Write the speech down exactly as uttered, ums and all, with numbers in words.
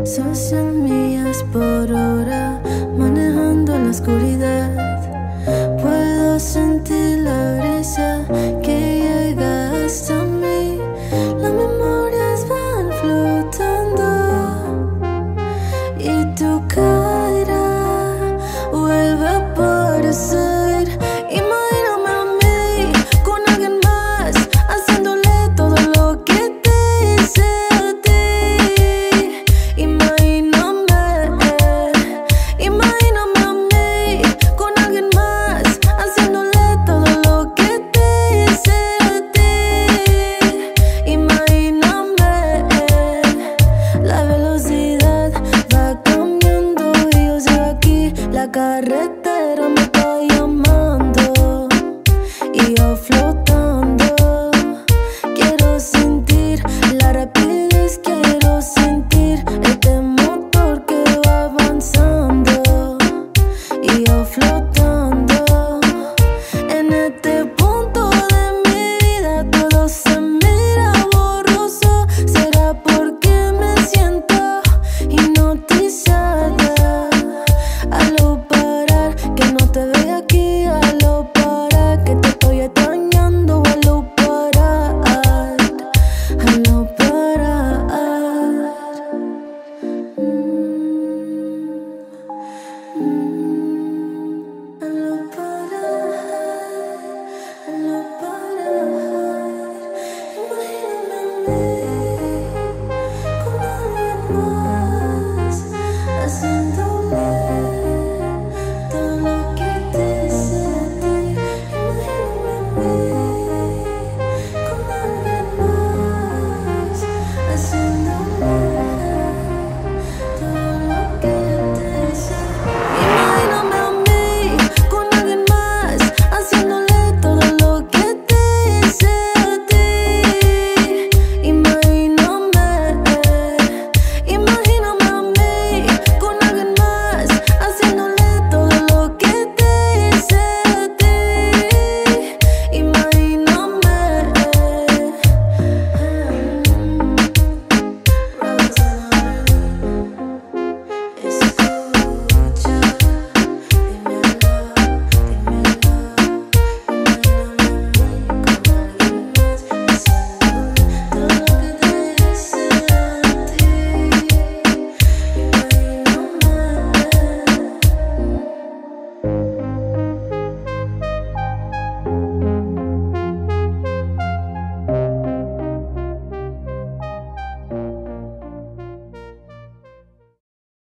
Social millas por hora, manejando en la oscuridad. Puedo sentir la brisa que llega hasta mí. Las memorias van flotando y tu cara vuelve a aparecer. Imagíname a mí con alguien más, haciéndole todo lo que te hice a ti. Imagíname, imagíname a mí con alguien más, haciéndole todo lo que te hice a ti. Imagíname, la velocidad va cambiando y yo sigo aquí, la carretera